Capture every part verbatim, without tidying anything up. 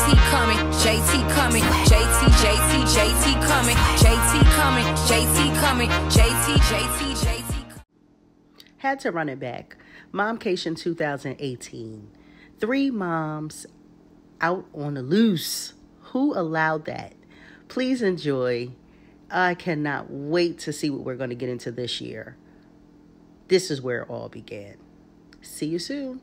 T coming, J T coming, J T, J T, J T coming, J T coming, J T coming, J T, J T, J T. Had to run it back. Mom-cation two thousand eighteen. Three moms out on the loose. Who allowed that? Please enjoy. I cannot wait to see what we're going to get into this year. This is where it all began. See you soon.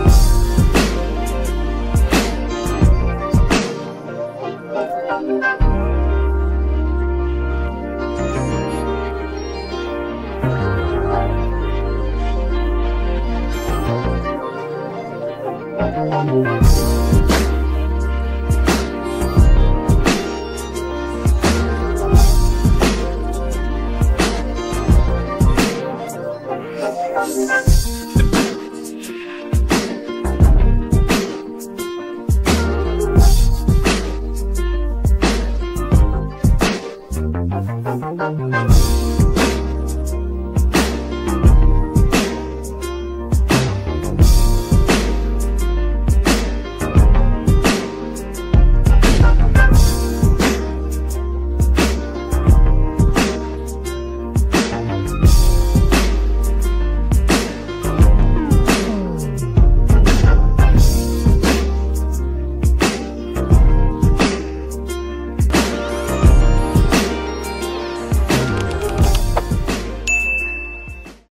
Thank you.